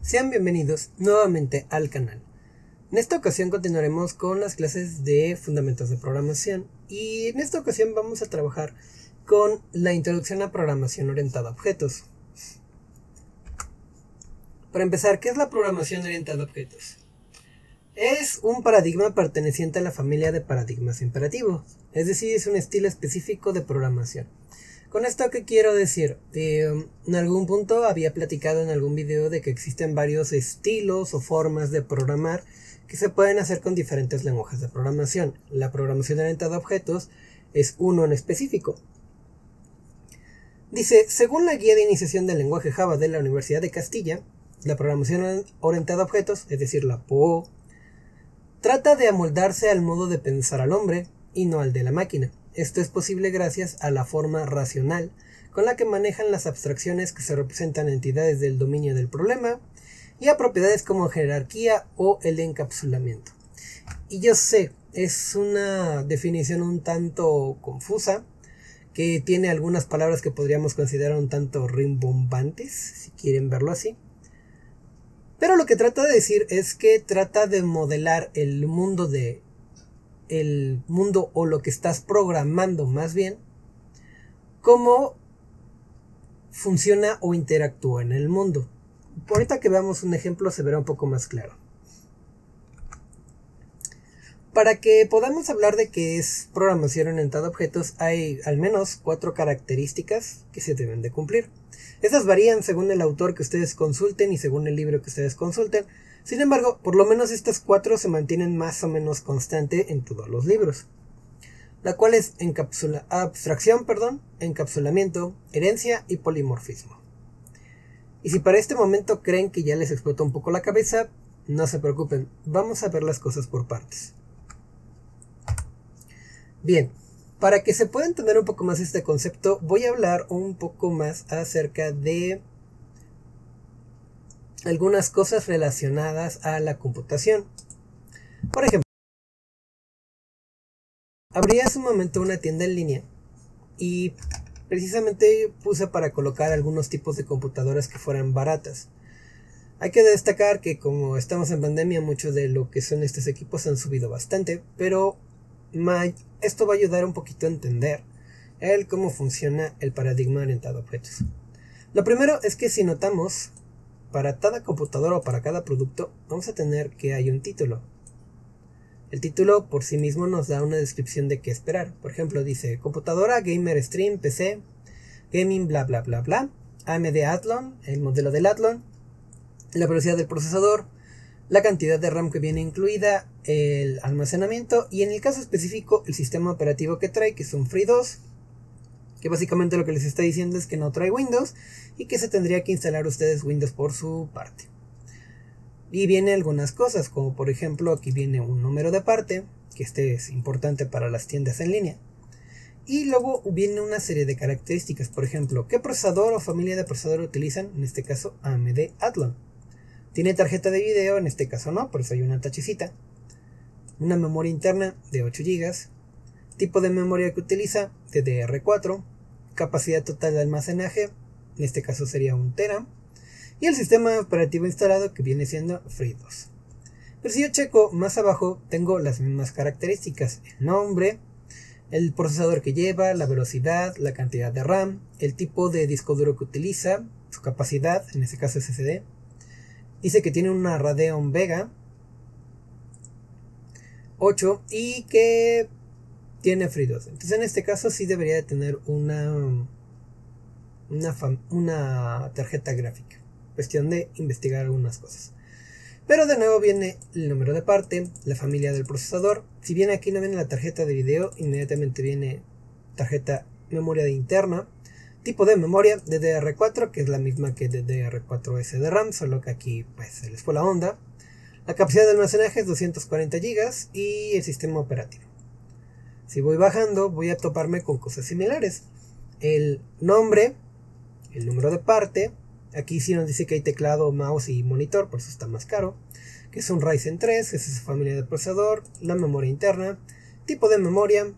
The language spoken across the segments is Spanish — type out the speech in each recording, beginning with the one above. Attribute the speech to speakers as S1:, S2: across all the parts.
S1: Sean bienvenidos nuevamente al canal. En esta ocasión continuaremos con las clases de fundamentos de programación y en esta ocasión vamos a trabajar con la introducción a programación orientada a objetos. Para empezar, ¿qué es la programación orientada a objetos? Es un paradigma perteneciente a la familia de paradigmas imperativos, es decir, es un estilo específico de programación. Con esto, ¿qué quiero decir? En algún punto había platicado en algún video de que existen varios estilos o formas de programar que se pueden hacer con diferentes lenguajes de programación. La programación orientada a objetos es uno en específico. Dice, según la guía de iniciación del lenguaje Java de la Universidad de Castilla, la programación orientada a objetos, es decir, la POO, trata de amoldarse al modo de pensar al hombre y no al de la máquina. Esto es posible gracias a la forma racional con la que manejan las abstracciones que se representan entidades del dominio del problema y a propiedades como jerarquía o el encapsulamiento. Y yo sé, es una definición un tanto confusa, que tiene algunas palabras que podríamos considerar un tanto rimbombantes, si quieren verlo así. Pero lo que trata de decir es que trata de modelar el mundo o lo que estás programando más bien, cómo funciona o interactúa en el mundo. Ahorita que veamos un ejemplo se verá un poco más claro. Para que podamos hablar de qué es programación orientada a objetos, hay al menos 4 características que se deben de cumplir. Estas varían según el autor que ustedes consulten y según el libro que ustedes consulten. Sin embargo, por lo menos estas 4 se mantienen más o menos constante en todos los libros. La cual es abstracción, encapsulamiento, herencia y polimorfismo. Y si para este momento creen que ya les explotó un poco la cabeza, no se preocupen, vamos a ver las cosas por partes. Bien, para que se pueda entender un poco más este concepto, voy a hablar un poco más acerca de algunas cosas relacionadas a la computación. Por ejemplo, abrí hace un momento una tienda en línea y precisamente puse para colocar algunos tipos de computadoras que fueran baratas. Hay que destacar que como estamos en pandemia, muchos de lo que son estos equipos han subido bastante, pero esto va a ayudar un poquito a entender cómo funciona el paradigma orientado a objetos. Lo primero es que si notamos, para cada computadora o para cada producto vamos a tener que hay un título. El título por sí mismo nos da una descripción de qué esperar. Por ejemplo, dice computadora, gamer, stream, PC, gaming, bla bla bla bla, AMD Athlon, el modelo del Athlon, la velocidad del procesador, la cantidad de RAM que viene incluida, el almacenamiento y en el caso específico el sistema operativo que trae, que es un FreeDOS, que básicamente lo que les está diciendo es que no trae Windows y que se tendría que instalar ustedes Windows por su parte. Y viene algunas cosas, como por ejemplo aquí viene un número de parte, que este es importante para las tiendas en línea. Y luego viene una serie de características, por ejemplo, ¿qué procesador o familia de procesador utilizan? En este caso AMD Athlon. ¿Tiene tarjeta de video? En este caso no, por eso hay una tachecita. Una memoria interna de 8 GB. Tipo de memoria que utiliza, DDR4. Capacidad total de almacenaje, en este caso sería 1 TB. Y el sistema operativo instalado que viene siendo FreeDOS. Pero si yo checo más abajo, tengo las mismas características. El nombre, el procesador que lleva, la velocidad, la cantidad de RAM, el tipo de disco duro que utiliza, su capacidad, en este caso SSD. Dice que tiene una Radeon Vega 8 y que tiene FreeDOS. Entonces en este caso sí debería de tener una tarjeta gráfica. Cuestión de investigar algunas cosas. Pero de nuevo viene el número de parte, la familia del procesador. Si bien aquí no viene la tarjeta de video, inmediatamente viene tarjeta memoria interna. Tipo de memoria DDR4, que es la misma que DDR4S de RAM, solo que aquí pues se les fue la onda. La capacidad de almacenaje es 240 GB y el sistema operativo. Si voy bajando voy a toparme con cosas similares. El nombre, el número de parte, aquí sí nos dice que hay teclado, mouse y monitor, por eso está más caro. Que es un Ryzen 3, esa es su familia de procesador, la memoria interna, tipo de memoria,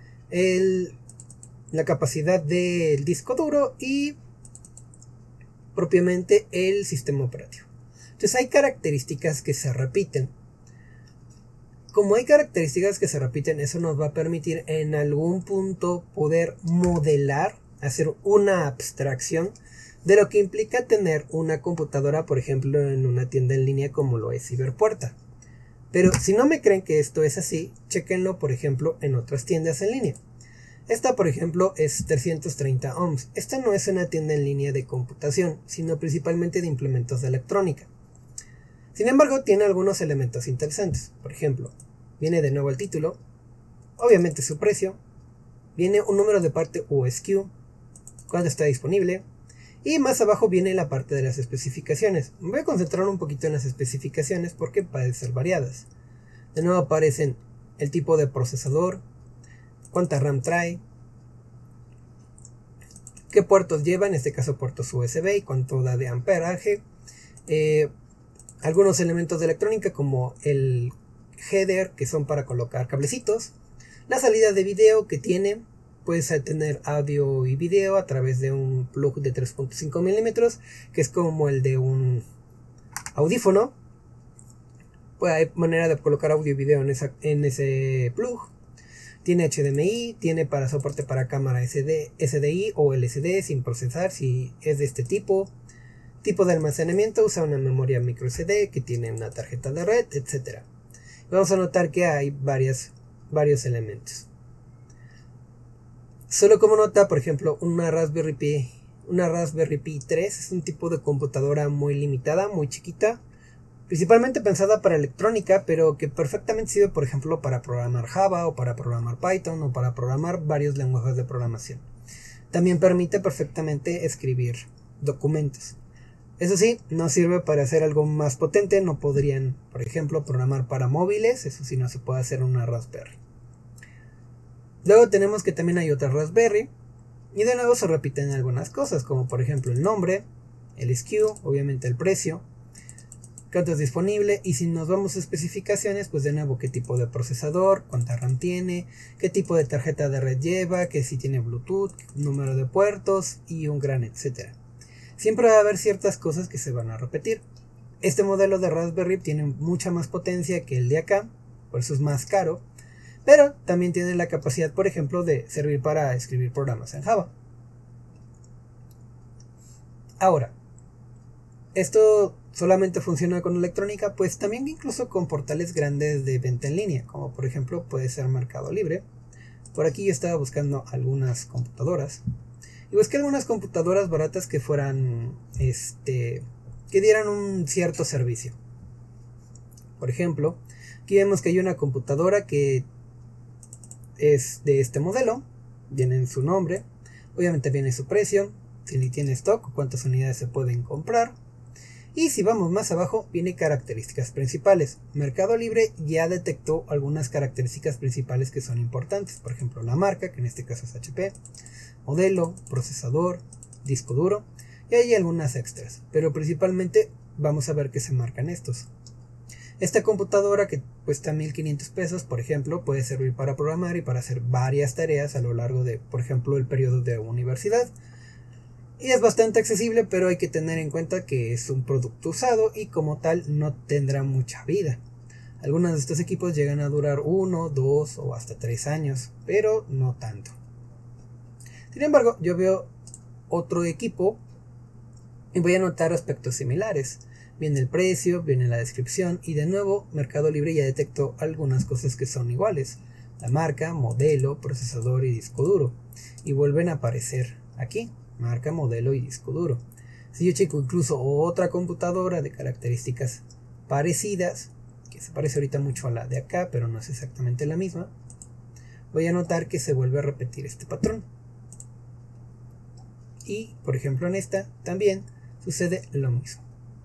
S1: la capacidad del disco duro y propiamente el sistema operativo. Entonces hay características que se repiten. Como hay características que se repiten, eso nos va a permitir en algún punto poder modelar, hacer una abstracción de lo que implica tener una computadora, por ejemplo, en una tienda en línea como lo es Ciberpuerta. Pero si no me creen que esto es así, chequenlo, por ejemplo, en otras tiendas en línea. Esta, por ejemplo, es 330 ohms. Esta no es una tienda en línea de computación, sino principalmente de implementos de electrónica. Sin embargo, tiene algunos elementos interesantes. Por ejemplo, viene de nuevo el título, obviamente su precio, viene un número de parte USQ, cuándo está disponible, y más abajo viene la parte de las especificaciones. Me voy a concentrar un poquito en las especificaciones porque pueden ser variadas. De nuevo aparecen el tipo de procesador, cuánta RAM trae, qué puertos lleva, en este caso puertos USB, y cuánto da de amperaje, algunos elementos de electrónica como el header, que son para colocar cablecitos, la salida de video que tiene, puedes tener audio y video a través de un plug de 3.5 milímetros, que es como el de un audífono. Pues hay manera de colocar audio y video en ese plug. Tiene HDMI, tiene para soporte para cámara SDI o LCD sin procesar si es de este tipo. Tipo de almacenamiento, usa una memoria micro SD que tiene una tarjeta de red, etc. Vamos a notar que hay varios elementos. Solo como nota, por ejemplo, una Raspberry Pi 3 es un tipo de computadora muy limitada, muy chiquita, principalmente pensada para electrónica, pero que perfectamente sirve, por ejemplo, para programar Java o para programar Python o para programar varios lenguajes de programación. También permite perfectamente escribir documentos. Eso sí, no sirve para hacer algo más potente, no podrían, por ejemplo, programar para móviles, eso sí no se puede hacer en una Raspberry. Luego tenemos que también hay otra Raspberry, y de nuevo se repiten algunas cosas, como por ejemplo el nombre, el SKU, obviamente el precio, cuánto es disponible, y si nos vamos a especificaciones, pues de nuevo qué tipo de procesador, cuánta RAM tiene, qué tipo de tarjeta de red lleva, que si tiene Bluetooth, número de puertos y un gran etcétera. Siempre va a haber ciertas cosas que se van a repetir. Este modelo de Raspberry tiene mucha más potencia que el de acá, por eso es más caro, pero también tiene la capacidad, por ejemplo, de servir para escribir programas en Java. Ahora, ¿esto solamente funciona con electrónica? Pues también incluso con portales grandes de venta en línea, como por ejemplo puede ser Mercado Libre. Por aquí yo estaba buscando algunas computadoras y busqué algunas computadoras baratas que fueran, que dieran un cierto servicio. Por ejemplo, aquí vemos que hay una computadora que es de este modelo, viene en su nombre, obviamente viene su precio, si tiene stock, cuántas unidades se pueden comprar. Y si vamos más abajo, viene características principales. Mercado Libre ya detectó algunas características principales que son importantes. Por ejemplo, la marca, que en este caso es HP, modelo, procesador, disco duro, y hay algunas extras. Pero principalmente vamos a ver que se marcan estos. Esta computadora que cuesta 1.500 pesos, por ejemplo, puede servir para programar y para hacer varias tareas a lo largo de, por ejemplo, el periodo de universidad. Y es bastante accesible, pero hay que tener en cuenta que es un producto usado y como tal no tendrá mucha vida. Algunos de estos equipos llegan a durar 1, 2 o hasta 3 años, pero no tanto. Sin embargo, yo veo otro equipo y voy a notar aspectos similares. Viene el precio, viene la descripción y de nuevo Mercado Libre ya detectó algunas cosas que son iguales. La marca, modelo, procesador y disco duro. Y vuelven a aparecer aquí. Marca, modelo y disco duro. Si yo checo incluso otra computadora de características parecidas, que se parece ahorita mucho a la de acá, pero no es exactamente la misma, voy a notar que se vuelve a repetir este patrón. Y, por ejemplo, en esta también sucede lo mismo.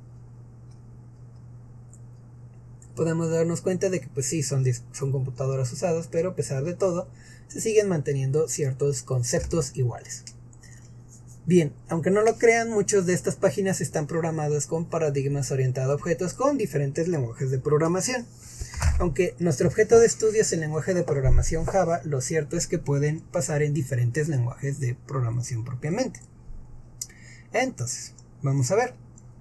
S1: Podemos darnos cuenta de que pues sí, son computadoras usadas, pero a pesar de todo, se siguen manteniendo ciertos conceptos iguales. Bien, aunque no lo crean, muchas de estas páginas están programadas con paradigmas orientados a objetos con diferentes lenguajes de programación. Aunque nuestro objeto de estudio es el lenguaje de programación Java, lo cierto es que pueden pasar en diferentes lenguajes de programación propiamente. Entonces, vamos a ver.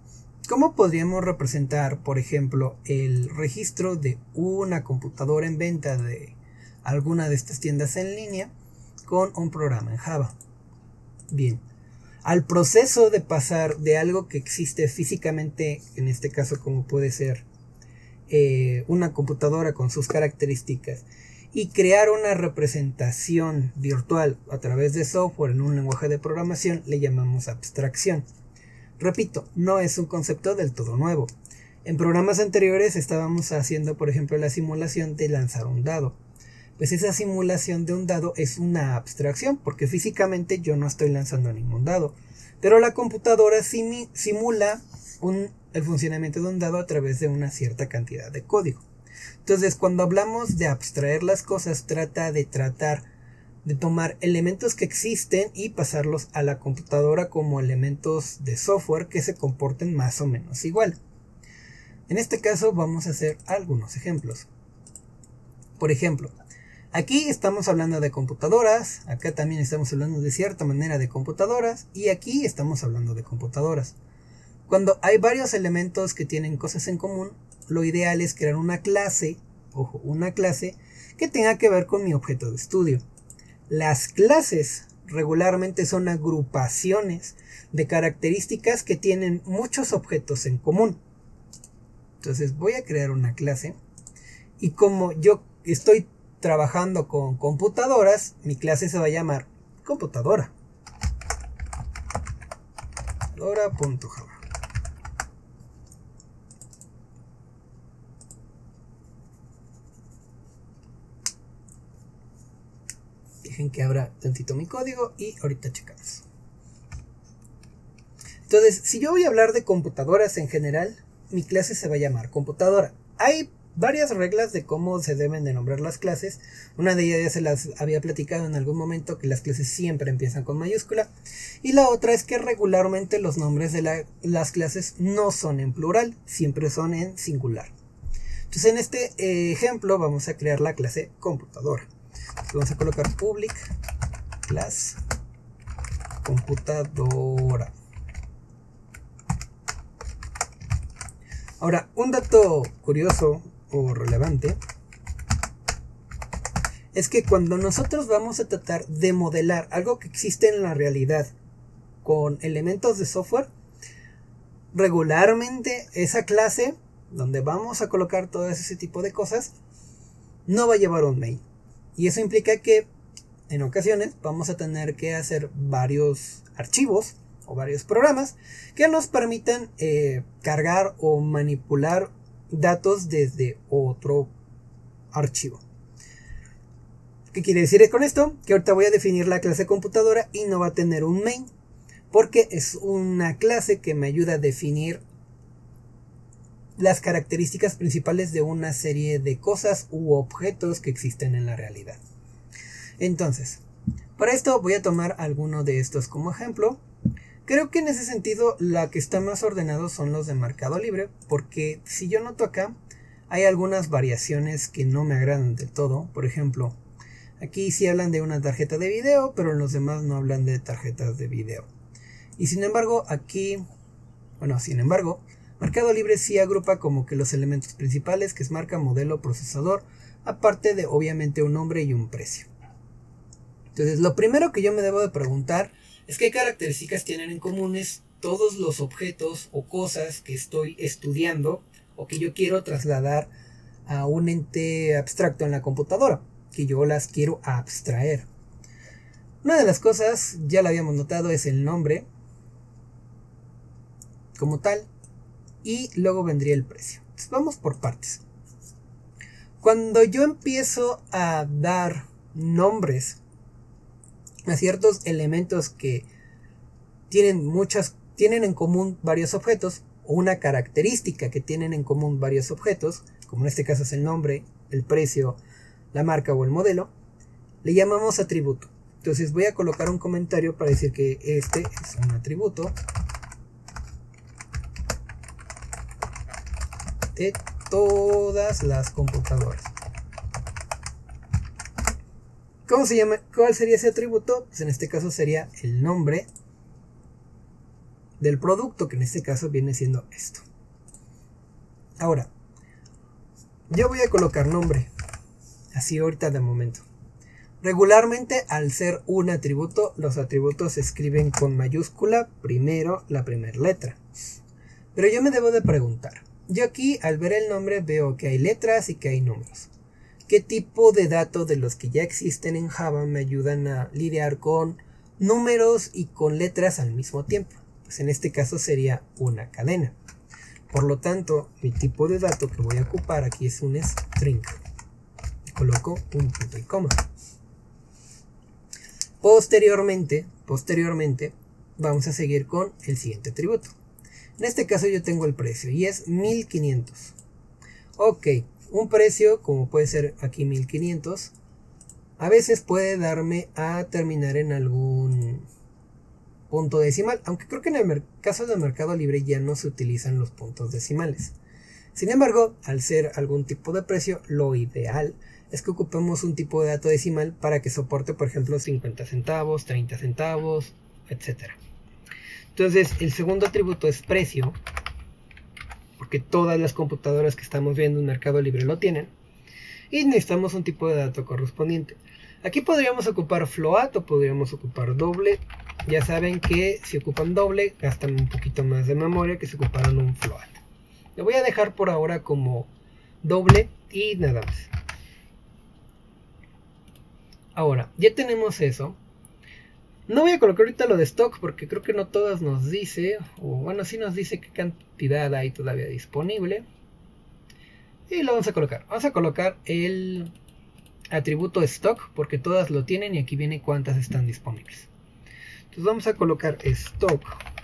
S1: ¿Cómo podríamos representar, por ejemplo, el registro de una computadora en venta de alguna de estas tiendas en línea con un programa en Java? Bien, al proceso de pasar de algo que existe físicamente, en este caso como puede ser una computadora con sus características, y crear una representación virtual a través de software en un lenguaje de programación, le llamamos abstracción. Repito, no es un concepto del todo nuevo. En programas anteriores estábamos haciendo, por ejemplo, la simulación de lanzar un dado. Pues esa simulación de un dado es una abstracción, porque físicamente yo no estoy lanzando ningún dado, pero la computadora simula el funcionamiento de un dado a través de una cierta cantidad de código. Entonces, cuando hablamos de abstraer las cosas, tratar de tomar elementos que existen y pasarlos a la computadora como elementos de software que se comporten más o menos igual. En este caso vamos a hacer algunos ejemplos. Por ejemplo, aquí estamos hablando de computadoras, acá también estamos hablando de cierta manera de computadoras y aquí estamos hablando de computadoras. Cuando hay varios elementos que tienen cosas en común, lo ideal es crear una clase, ojo, una clase que tenga que ver con mi objeto de estudio. Las clases regularmente son agrupaciones de características que tienen muchos objetos en común. Entonces voy a crear una clase y como yo estoy trabajando con computadoras, mi clase se va a llamar computadora. computadora.java. Dejen que abra tantito mi código y ahorita checamos. Entonces, si yo voy a hablar de computadoras en general, mi clase se va a llamar computadora. Hay varias reglas de cómo se deben de nombrar las clases. Una de ellas ya se las había platicado en algún momento, que las clases siempre empiezan con mayúscula. Y la otra es que regularmente los nombres de las clases no son en plural, siempre son en singular. Entonces en este ejemplo vamos a crear la clase computadora. Entonces vamos a colocar public class computadora. Ahora, un dato curioso o relevante es que cuando nosotros vamos a tratar de modelar algo que existe en la realidad con elementos de software, regularmente esa clase donde vamos a colocar todo ese tipo de cosas no va a llevar un main. Y eso implica que en ocasiones vamos a tener que hacer varios archivos o varios programas que nos permitan cargar o manipular datos desde otro archivo. ¿Qué quiere decir con esto? Que ahorita voy a definir la clase computadora y no va a tener un main, porque es una clase que me ayuda a definir las características principales de una serie de cosas u objetos que existen en la realidad. Entonces, para esto voy a tomar alguno de estos como ejemplo. Creo que en ese sentido la que está más ordenado son los de Mercado Libre, porque si yo noto acá hay algunas variaciones que no me agradan del todo. Por ejemplo, aquí sí hablan de una tarjeta de video, pero en los demás no hablan de tarjetas de video. Y sin embargo aquí, Mercado Libre sí agrupa como que los elementos principales, que es marca, modelo, procesador, aparte de obviamente un nombre y un precio. Entonces lo primero que yo me debo de preguntar es qué características tienen en comunes todos los objetos o cosas que estoy estudiando o que yo quiero trasladar a un ente abstracto en la computadora, que yo las quiero abstraer. Una de las cosas, ya la habíamos notado, es el nombre como tal, y luego vendría el precio. Entonces vamos por partes. Cuando yo empiezo a dar nombres a ciertos elementos que tienen en común varios objetos, o una característica que tienen en común varios objetos, como en este caso es el nombre, el precio, la marca o el modelo, le llamamos atributo. Entonces voy a colocar un comentario para decir que este es un atributo de todas las computadoras. ¿Cómo se llama? ¿Cuál sería ese atributo? Pues en este caso sería el nombre del producto, que en este caso viene siendo esto. Ahora, yo voy a colocar nombre, así ahorita de momento. Regularmente, al ser un atributo, los atributos se escriben con mayúscula primero la primera letra. Pero yo me debo de preguntar, yo aquí al ver el nombre veo que hay letras y que hay números. ¿Qué tipo de datos de los que ya existen en Java me ayudan a lidiar con números y con letras al mismo tiempo? Pues en este caso sería una cadena. Por lo tanto, mi tipo de dato que voy a ocupar aquí es un string. Coloco un punto y coma. Posteriormente, vamos a seguir con el siguiente atributo. En este caso yo tengo el precio y es 1500. Ok, un precio como puede ser aquí 1500, a veces puede darme a terminar en algún punto decimal, aunque creo que en el caso del Mercado Libre ya no se utilizan los puntos decimales. Sin embargo, al ser algún tipo de precio, lo ideal es que ocupemos un tipo de dato decimal para que soporte, por ejemplo, 50 centavos, 30 centavos, etc. Entonces, el segundo atributo es precio, porque todas las computadoras que estamos viendo en Mercado Libre lo tienen, y necesitamos un tipo de dato correspondiente. Aquí podríamos ocupar float o podríamos ocupar doble. Ya saben que si ocupan doble, gastan un poquito más de memoria que si ocuparan un float. Lo voy a dejar por ahora como doble y nada más. Ahora, ya tenemos eso. No voy a colocar ahorita lo de stock porque creo que no todas nos dice, o bueno, sí nos dice qué cantidad hay todavía disponible. Y lo vamos a colocar. Vamos a colocar el atributo stock porque todas lo tienen y aquí viene cuántas están disponibles. Entonces vamos a colocar stock.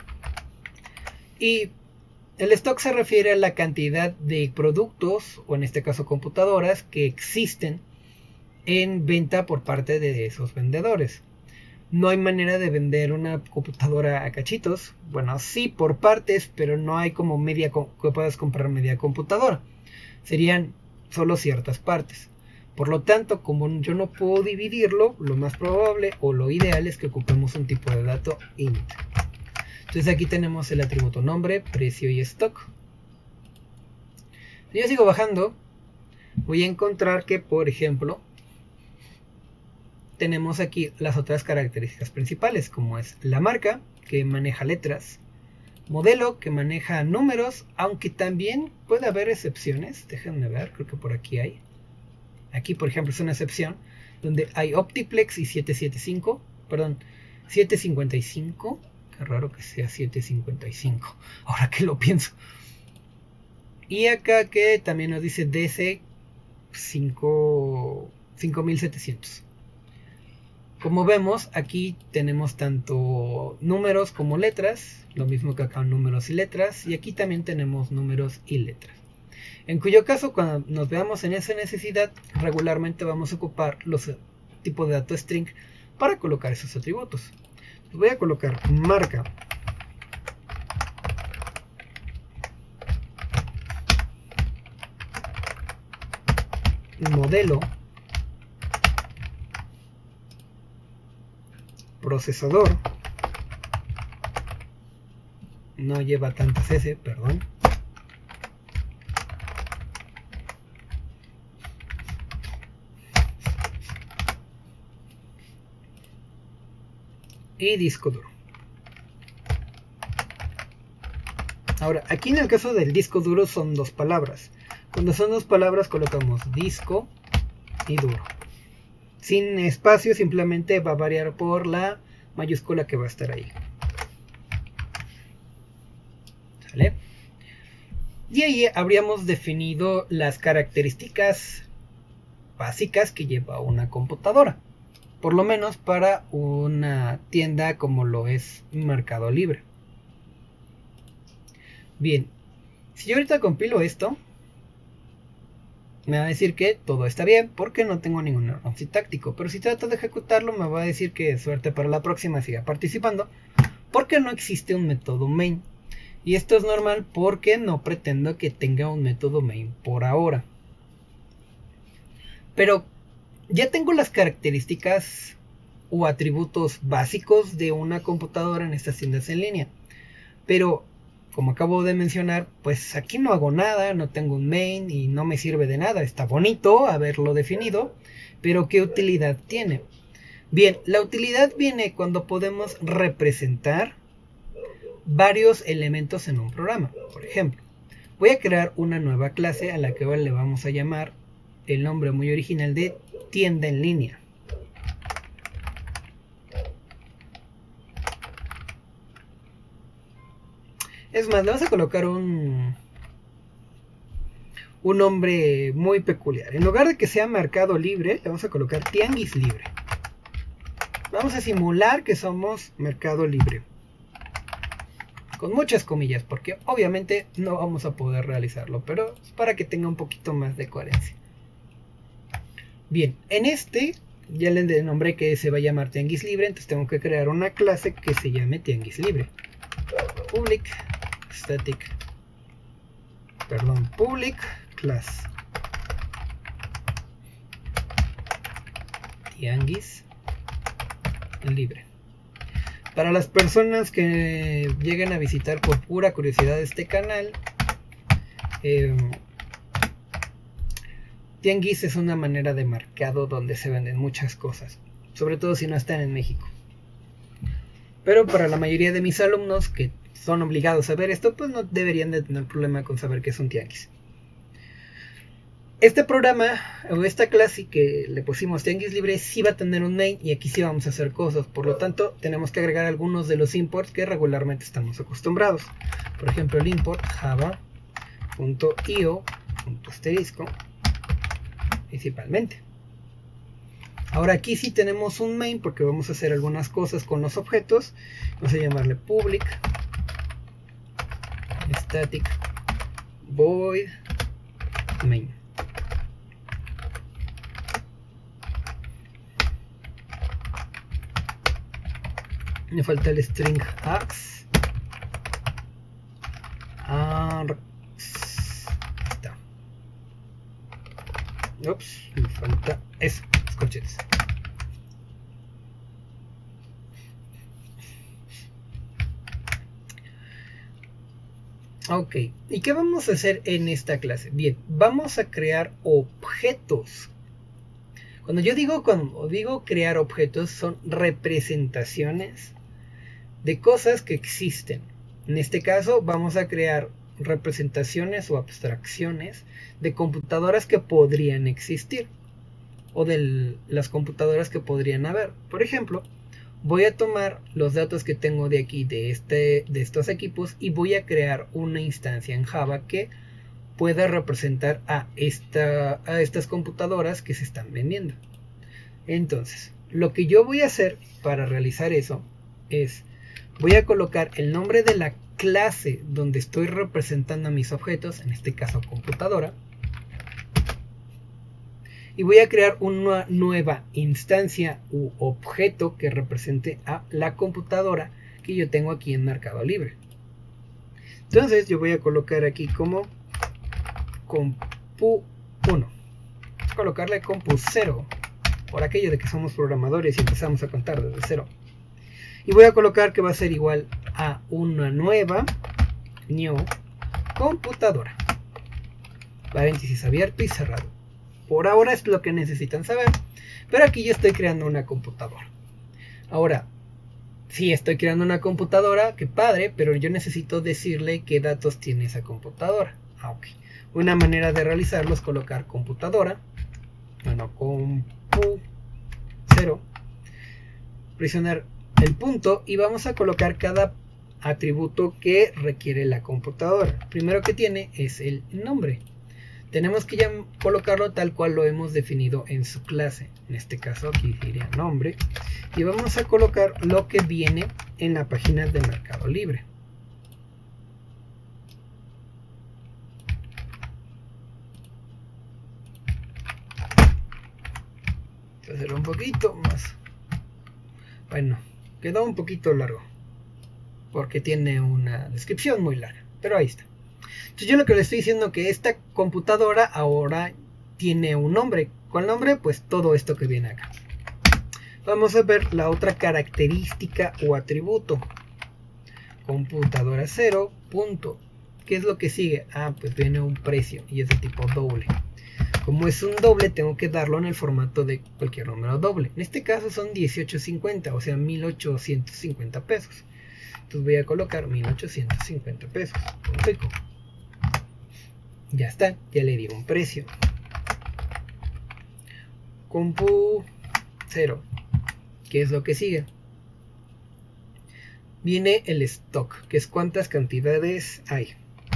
S1: Y el stock se refiere a la cantidad de productos, o en este caso computadoras, que existen en venta por parte de esos vendedores. No hay manera de vender una computadora a cachitos. Bueno, sí por partes, pero no hay como media que puedas comprar media computadora. Serían solo ciertas partes. Por lo tanto, como yo no puedo dividirlo, lo más probable o lo ideal es que ocupemos un tipo de dato int. Entonces aquí tenemos el atributo nombre, precio y stock. Si yo sigo bajando, voy a encontrar que, por ejemplo, tenemos aquí las otras características principales, como es la marca, que maneja letras, modelo, que maneja números, aunque también puede haber excepciones. Déjenme ver, creo que por aquí hay. Aquí, por ejemplo, es una excepción donde hay Optiplex y 775, perdón, 755. Qué raro que sea 755, ahora que lo pienso. Y acá que también nos dice DC 5700. Como vemos, aquí tenemos tanto números como letras, lo mismo que acá números y letras, y aquí también tenemos números y letras. En cuyo caso, cuando nos veamos en esa necesidad, regularmente vamos a ocupar los tipos de dato string para colocar esos atributos. Voy a colocar marca, modelo, procesador, no lleva tantas S, perdón, y disco duro. Ahora, aquí en el caso del disco duro son dos palabras. Cuando son dos palabras colocamos disco y duro. Sin espacio, simplemente va a variar por la mayúscula que va a estar ahí. ¿Sale? Y ahí habríamos definido las características básicas que lleva una computadora. Por lo menos para una tienda como lo es Mercado Libre. Bien, si yo ahorita compilo esto, me va a decir que todo está bien porque no tengo ningún error sintáctico. Pero si trato de ejecutarlo, me va a decir que suerte para la próxima, siga participando, porque no existe un método main. Y esto es normal porque no pretendo que tenga un método main por ahora. Pero ya tengo las características o atributos básicos de una computadora en estas tiendas en línea. Pero como acabo de mencionar, pues aquí no hago nada, no tengo un main y no me sirve de nada. Está bonito haberlo definido, pero ¿qué utilidad tiene? Bien, la utilidad viene cuando podemos representar varios elementos en un programa. Por ejemplo, voy a crear una nueva clase a la que le vamos a llamar el nombre muy original de tienda en línea. Es más, le vamos a colocar un nombre muy peculiar. En lugar de que sea Mercado Libre, le vamos a colocar Tianguis Libre. Vamos a simular que somos Mercado Libre. Con muchas comillas, porque obviamente no vamos a poder realizarlo, pero es para que tenga un poquito más de coherencia. Bien, en este ya le nombré que se va a llamar Tianguis Libre, entonces tengo que crear una clase que se llame Tianguis Libre. Public class Tianguis Libre. Para las personas que lleguen a visitar por pura curiosidad este canal, Tianguis es una manera de mercado donde se venden muchas cosas, sobre todo si no están en México. Pero para la mayoría de mis alumnos que son obligados a ver esto, pues no deberían de tener problema con saber qué es un tianguis. Este programa o esta clase que le pusimos Tianguis Libre sí va a tener un main y aquí sí vamos a hacer cosas. Por lo tanto, tenemos que agregar algunos de los imports que regularmente estamos acostumbrados. Por ejemplo, el import java.io principalmente. Ahora aquí sí tenemos un main porque vamos a hacer algunas cosas con los objetos. Vamos a llamarle public static void main. Me falta el string args. Está. Ups, me falta eso, escuches. Ok, ¿y qué vamos a hacer en esta clase? Bien, vamos a crear objetos. Cuando digo crear objetos, son representaciones de cosas que existen. En este caso, vamos a crear representaciones o abstracciones de computadoras que podrían existir o de las computadoras que podrían haber. Por ejemplo, voy a tomar los datos que tengo de aquí, de estos equipos, y voy a crear una instancia en Java que pueda representar a estas computadoras que se están vendiendo. Entonces, lo que yo voy a hacer para realizar eso es, voy a colocar el nombre de la clase donde estoy representando a mis objetos, en este caso computadora, y voy a crear una nueva instancia u objeto que represente a la computadora que yo tengo aquí en Mercado Libre. Entonces yo voy a colocar aquí como compu1, colocarle compu0 por aquello de que somos programadores y empezamos a contar desde cero, y voy a colocar que va a ser igual a una nueva new computadora, paréntesis abierto y cerrado. Por ahora es lo que necesitan saber, pero aquí yo estoy creando una computadora. Ahora, sí estoy creando una computadora, qué padre, pero yo necesito decirle qué datos tiene esa computadora. Ok, una manera de realizarlo es colocar computadora, bueno, compu0, presionar el punto y vamos a colocar cada atributo que requiere la computadora. El primero que tiene es el nombre. Tenemos que ya colocarlo tal cual lo hemos definido en su clase. En este caso aquí diría nombre. Y vamos a colocar lo que viene en la página de Mercado Libre. Voy a hacerlo un poquito más. Bueno, quedó un poquito largo, porque tiene una descripción muy larga, pero ahí está. Entonces yo lo que le estoy diciendo es que esta computadora ahora tiene un nombre. ¿Cuál nombre? Pues todo esto que viene acá. Vamos a ver la otra característica o atributo. computadora 0, punto. ¿Qué es lo que sigue? Ah, pues viene un precio y es de tipo doble. Como es un doble, tengo que darlo en el formato de cualquier número doble. En este caso son 18.50, o sea 1850 pesos. Entonces voy a colocar 1850 pesos. Punto. Ya está, ya le di un precio. Compu 0. ¿Qué es lo que sigue? Viene el stock, que es cuántas cantidades hay.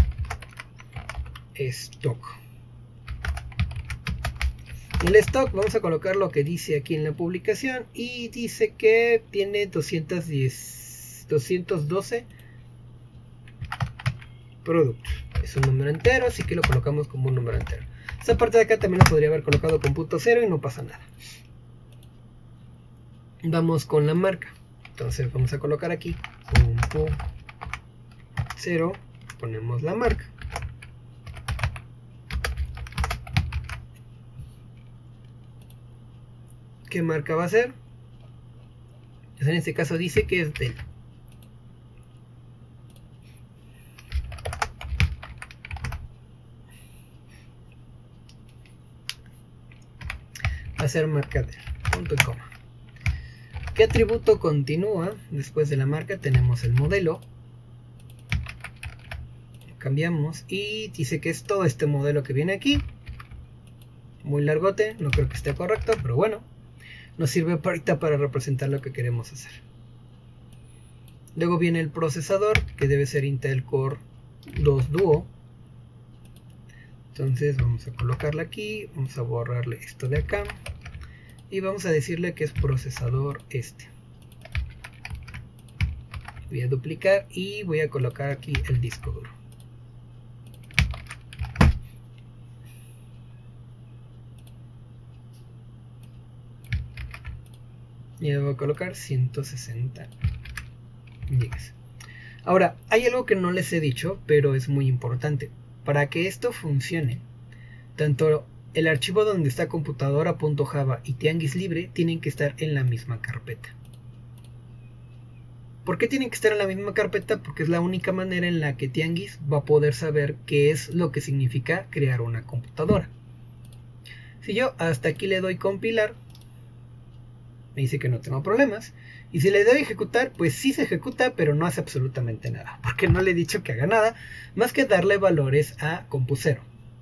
S1: Stock. El stock vamos a colocar lo que dice aquí en la publicación y dice que tiene 212 productos. Es un número entero, así que lo colocamos como un número entero. Esta parte de acá también lo podría haber colocado con punto 0 y no pasa nada. Vamos con la marca. Entonces vamos a colocar aquí compu 0, ponemos la marca. ¿Qué marca va a ser? Pues en este caso dice que es Dell. Va a ser marca Dell. Punto y coma. ¿Qué atributo continúa? Después de la marca tenemos el modelo. Cambiamos y dice que es todo este modelo que viene aquí. Muy largote, no creo que esté correcto, pero bueno. Nos sirve ahorita para representar lo que queremos hacer. Luego viene el procesador, que debe ser Intel Core 2 Duo. Entonces vamos a colocarla aquí, vamos a borrarle esto de acá. Y vamos a decirle que es procesador este. Voy a duplicar y voy a colocar aquí el disco duro. Y voy a colocar 160 GB. Ahora, hay algo que no les he dicho, pero es muy importante. Para que esto funcione, tanto el archivo donde está computadora.java y Tianguis Libre tienen que estar en la misma carpeta. ¿Por qué tienen que estar en la misma carpeta? Porque es la única manera en la que Tianguis va a poder saber qué es lo que significa crear una computadora. Si yo hasta aquí le doy compilar, me dice que no tengo problemas. Y si le doy ejecutar, pues sí se ejecuta, pero no hace absolutamente nada. Porque no le he dicho que haga nada, más que darle valores a compu0.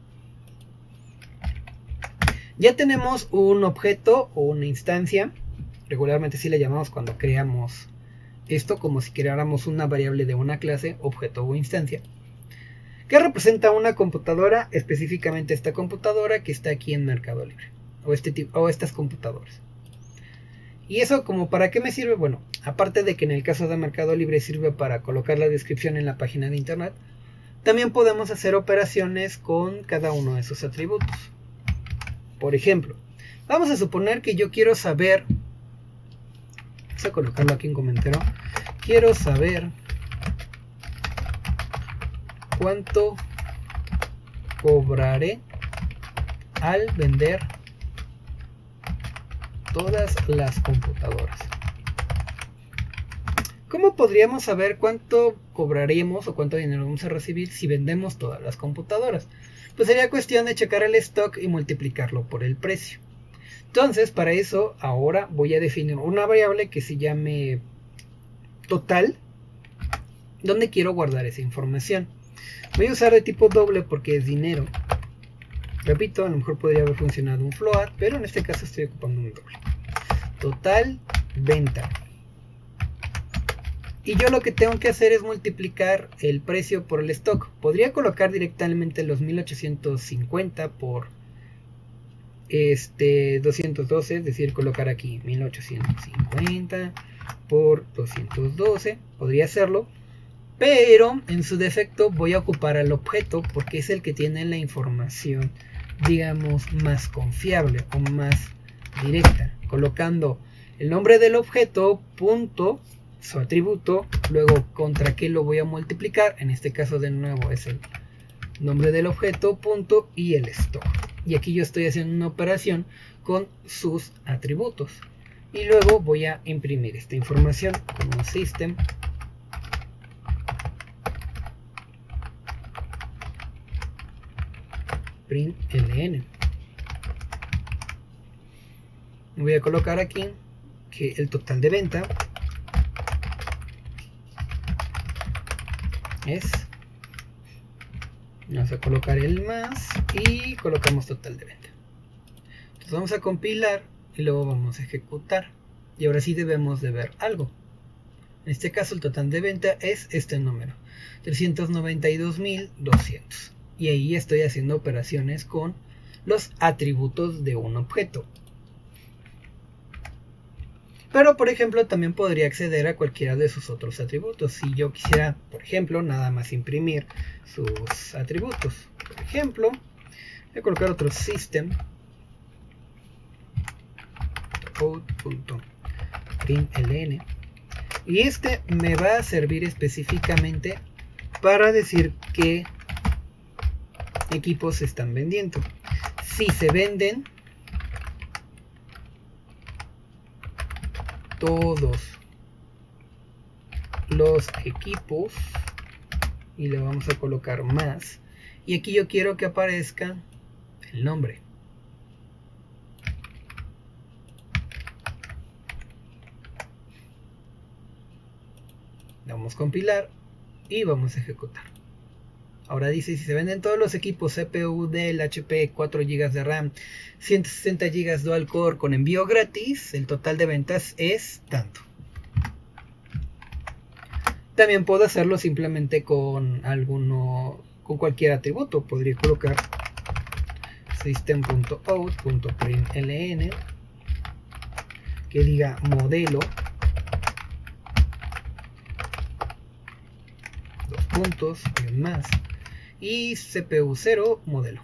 S1: Ya tenemos un objeto o una instancia. Regularmente sí le llamamos cuando creamos esto, como si creáramos una variable de una clase, objeto o instancia, que representa una computadora, específicamente esta computadora que está aquí en Mercado Libre. O estas computadoras. ¿Y eso como para qué me sirve? Bueno, aparte de que en el caso de Mercado Libre sirve para colocar la descripción en la página de internet, también podemos hacer operaciones con cada uno de sus atributos. Por ejemplo, vamos a suponer que yo quiero saber, vamos a colocarlo aquí en comentario, quiero saber cuánto cobraré al vender todas las computadoras. ¿Cómo podríamos saber cuánto cobraremos o cuánto dinero vamos a recibir si vendemos todas las computadoras? Pues sería cuestión de checar el stock y multiplicarlo por el precio. Entonces, para eso, ahora voy a definir una variable que se llame total, donde quiero guardar esa información. Voy a usar de tipo doble porque es dinero. Repito, a lo mejor podría haber funcionado un float, pero en este caso estoy ocupando un doble. Total venta. Y yo lo que tengo que hacer es multiplicar el precio por el stock. Podría colocar directamente los 1850 por 212, es decir, colocar aquí 1850 por 212. Podría hacerlo, pero en su defecto voy a ocupar al objeto porque es el que tiene la información, digamos, más confiable o más directa, colocando el nombre del objeto, punto, su atributo, luego contra qué lo voy a multiplicar, en este caso de nuevo es el nombre del objeto, punto, y el stock. Y aquí yo estoy haciendo una operación con sus atributos. Y luego voy a imprimir esta información como system println. Voy a colocar aquí que el total de venta es, vamos a colocar el más y colocamos total de venta. Entonces vamos a compilar y luego vamos a ejecutar, y ahora sí debemos de ver algo. En este caso el total de venta es este número, 392.200, y ahí estoy haciendo operaciones con los atributos de un objeto. Pero por ejemplo también podría acceder a cualquiera de sus otros atributos. Si yo quisiera, por ejemplo, nada más imprimir sus atributos, por ejemplo, voy a colocar otro system out.println, y este me va a servir específicamente para decir qué equipos se están vendiendo. Si se venden todos los equipos, y le vamos a colocar más, y aquí yo quiero que aparezca el nombre. Vamos a compilar y vamos a ejecutar. Ahora dice, si se venden todos los equipos CPU, Dell, HP, 4 GB de RAM, 160 GB dual core con envío gratis, el total de ventas es tanto. También puedo hacerlo simplemente con con cualquier atributo. Podría colocar system.out.println que diga modelo, dos puntos, y más, y CPU 0 modelo.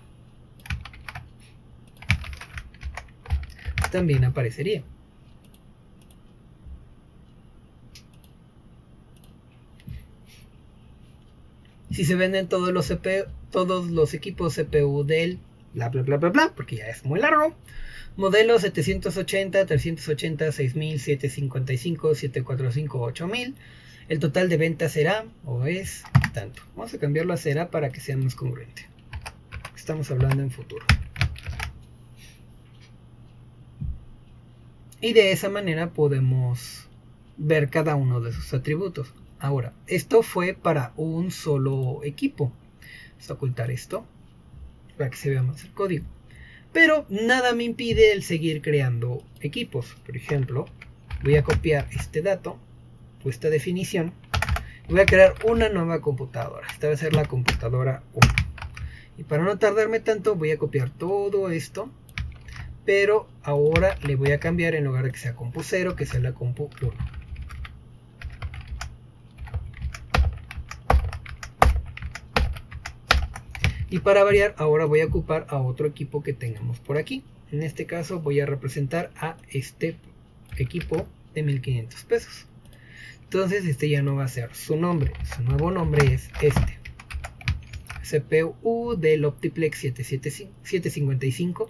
S1: También aparecería. Si se venden todos los equipos CPU Dell, bla bla bla bla bla, porque ya es muy largo. Modelo 780, 380, 6000, 755, 745, 8000. El total de ventas será, o es, tanto. Vamos a cambiarlo a será para que sea más congruente. Estamos hablando en futuro. Y de esa manera podemos ver cada uno de sus atributos. Ahora, esto fue para un solo equipo. Vamos a ocultar esto para que se vea más el código. Pero nada me impide el seguir creando equipos. Por ejemplo, voy a copiar este dato o esta definición y voy a crear una nueva computadora. Esta va a ser la computadora 1. Y para no tardarme tanto voy a copiar todo esto, pero ahora le voy a cambiar, en lugar de que sea compu 0, que sea la compu 1. Y para variar, ahora voy a ocupar a otro equipo que tengamos por aquí. En este caso voy a representar a este equipo de 1500 pesos. Entonces este ya no va a ser su nombre. Su nuevo nombre es este. CPU del Optiplex 755.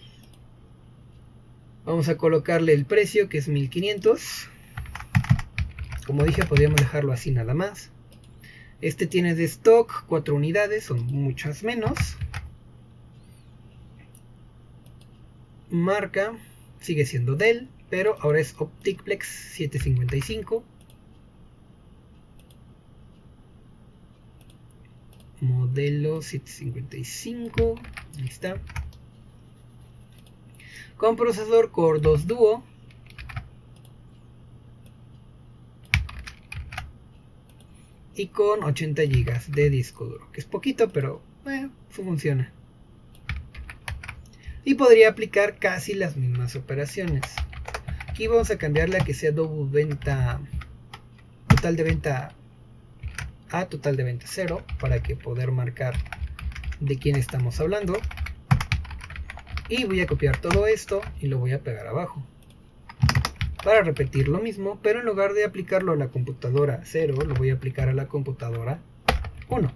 S1: Vamos a colocarle el precio, que es 1500. Como dije, podríamos dejarlo así nada más. Este tiene de stock 4 unidades, son muchas menos. Marca sigue siendo Dell, pero ahora es Optiplex 755. Modelo 755, ahí está. Con procesador Core 2 Duo. Y con 80 GB de disco duro, que es poquito, pero funciona. Y podría aplicar casi las mismas operaciones. Aquí vamos a cambiarle a que sea total de venta a total de venta 0, para que poder marcar de quién estamos hablando. Y voy a copiar todo esto y lo voy a pegar abajo para repetir lo mismo, pero en lugar de aplicarlo a la computadora 0, lo voy a aplicar a la computadora 1.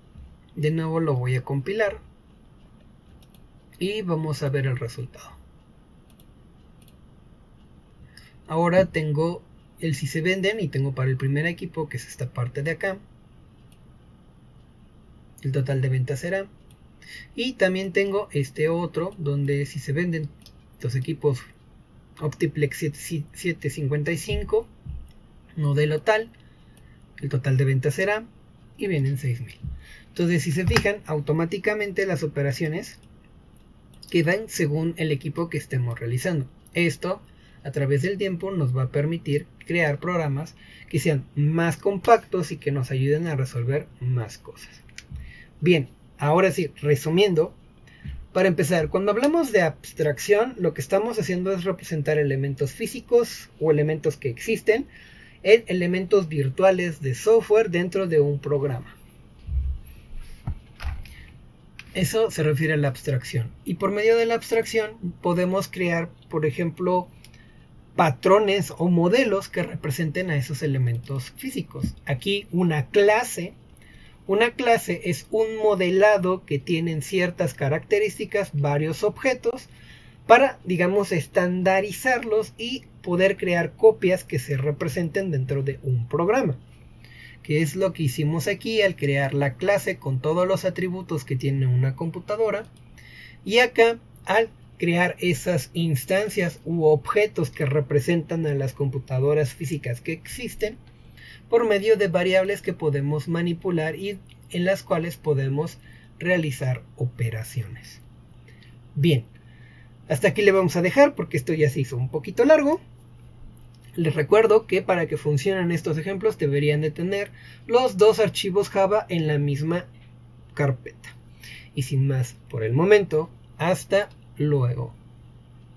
S1: De nuevo lo voy a compilar y vamos a ver el resultado. ahora tengo el si se venden y tengo para el primer equipo, que es esta parte de acá, el total de ventas será. Y también tengo este otro donde si se venden los equipos Optiplex 755 modelo tal, el total de ventas será, y vienen 6,000. Entonces, si se fijan, automáticamente las operaciones quedan según el equipo que estemos realizando. Esto, a través del tiempo, nos va a permitir crear programas que sean más compactos y que nos ayuden a resolver más cosas. Bien, ahora sí, resumiendo, para empezar, cuando hablamos de abstracción, lo que estamos haciendo es representar elementos físicos o elementos que existen en elementos virtuales de software dentro de un programa. Eso se refiere a la abstracción. Y por medio de la abstracción podemos crear, por ejemplo, patrones o modelos que representen a esos elementos físicos. Aquí una clase es un modelado que tienen ciertas características, varios objetos, para, digamos, estandarizarlos y poder crear copias que se representen dentro de un programa. Que es lo que hicimos aquí al crear la clase con todos los atributos que tiene una computadora. Y acá, al crear esas instancias u objetos que representan a las computadoras físicas que existen, por medio de variables que podemos manipular y en las cuales podemos realizar operaciones. Bien, hasta aquí le vamos a dejar porque esto ya se hizo un poquito largo. Les recuerdo que para que funcionen estos ejemplos deberían de tener los dos archivos Java en la misma carpeta. Y sin más por el momento, hasta luego.